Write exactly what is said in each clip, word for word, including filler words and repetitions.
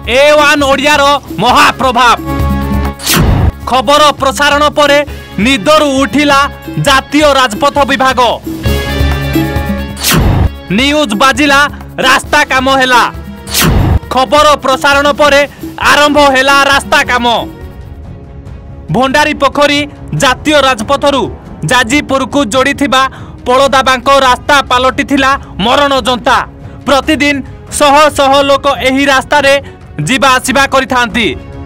ए one Odiyar महाप्रभाव। खबर प्रसारण पर निदरू उठिला जातीय राजपथ विभाग। न्यूज बाजिला रास्ता काम हैला। खबर प्रसारण पर आरंभ हैला रास्ता काम। भंडारी पोखरी जातीय राजपथरू जाजीपुर को जोड़ी थिबा पड़ोदाबांक रास्ता पलटि थिला मरण जंता। प्रतिदिन शह शह लोक एही रास्ता रे जीवा आसिबा करिथांती।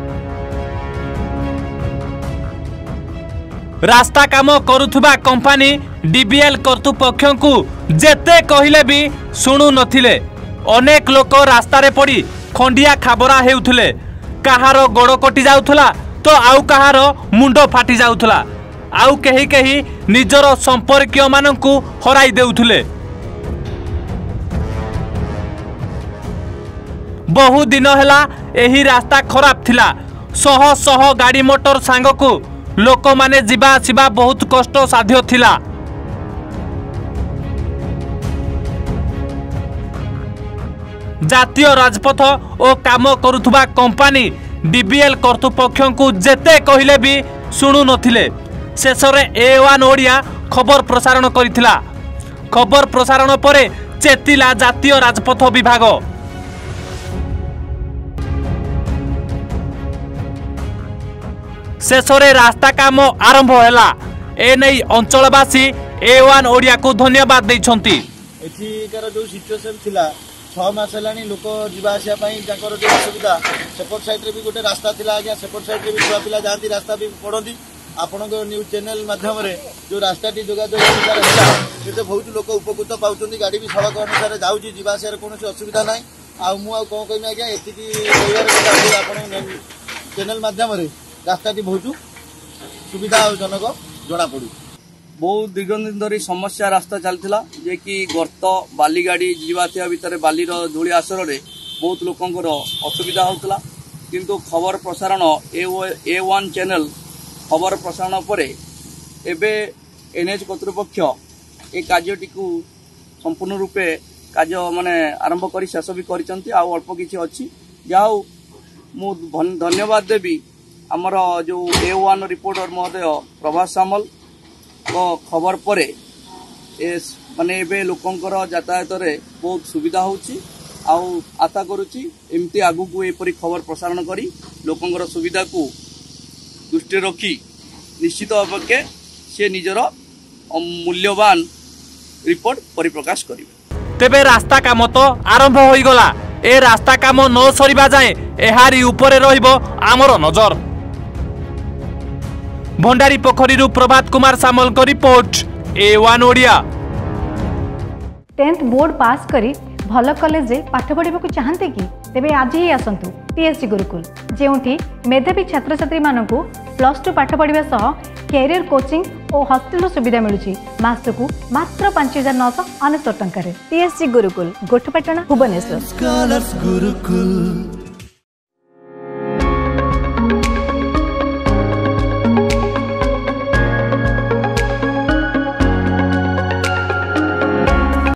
रास्ता काम करुथुबा कंपनी डीबीएल कर्तृपक्ष को जेते कहिले भी सुनु नथिले। अनेक लोक रास्ता रे पड़ी खंडिया खाबरा हेउथले। कहार गोड़ कटि जाउथला तो आउ कहार मुंड फाटी जाउथला। आउ कहीं कहीं निजर संपर्कीय माननकु हराई देउथले। बहु दिन हैला एही रास्ता खराब थिला। शह शह गाड़ी मोटर सांग को लोक माने जीवा आसिबा बहुत कष्ट साध्य थिला। जातीय राजपथ ओ काम करुथुबा कंपनी डीबीएल कर्तृपक्ष को जेते कहिले भी सुनु नथिले। शेषरे ए वन ओडिया खबर प्रसारण करिथिला। खबर प्रसारण पर चेतिला जातीय राजपथ विभाग। शेषरे रास्ता काम आरंभ हैला। ए नै अंचलवासी ए वन ओडिया को धन्यवाद दैछंती। एथिकार जो सिचुएशन थिला छह मास हेलानी लोक जीवा आसिया पई जाकर जो असुविधा सेपट साइड रे भी गोटे रास्ता थिला। आज्ञा सेपट साइड रे भी छुआ पिला जाती रास्ता भी पड़ती। आपण न्यूज चैनल माध्यम रे जो रास्ता टी जोगाजोग है बहुत लोक उपकृत पाउछंती। गाड़ी भी सड़क अनुसार जाउची जीवा आसिया रे कोनोसी असुविधा नाही। आ मु आ कोन कहमी आज्ञा एतिकी आपण चैनल माध्यम रे रास्ता टी बहुत सुविधाजनक जना पड़ू। बहुत दीर्घ दिन धरी समस्या रास्ता चलता जे कि गर्त बाली गाड़ी जीवाथिया भितर बाली धूली आसर रे बहुत लोकंकर असुविधा होता। किंतु खबर प्रसारण ए वन चैनल खबर प्रसारण पर एबे एनएच कर्तृपक्ष ए कार्यटी को संपूर्ण रूपे कार्य माने आरंभ करी शेष भी करिसंती। आ अल्प किछि अछि जाऊ मु धन्यवाद देवी आमर जो ए वन रिपोर्टर महोदय प्रभास सामल को खबर पर माने एबे लोकंकर यातायात रे बहुत सुविधा होछि। आउ आशा करुछि एमती आगु को एपरी खबर प्रसारण करी लोकंकर सुविधा को दृष्टि रखी निश्चित भावे से निजर मूल्यवान रिपोर्ट परिप्रकाश करिवे। तेबे रास्ता काम तो आरंभ होई गला। ए रास्ता काम न सरीबा जाए एहारी ऊपर रहिबो आमर नजर। भंडारी पोखरी प्रभात कुमार सामल को report A one Odia. Tenth board pass करी भल कॉलेज रे पाठ पढ़ा चाहते कि तेबे आज ही आसतु टीएससी गुरुकुल जेउठी मेधावी छात्र छात्री मानकु प्लस टू पाठ पढ़ा सह कैरियर कोचिंग और हॉस्टल सुविधा मिलुछि। मासकु मात्र पांच हजार नौ सौ अनेशत टंका। टीएससी गुरुकुल गोठपाटना भुवनेश्वर।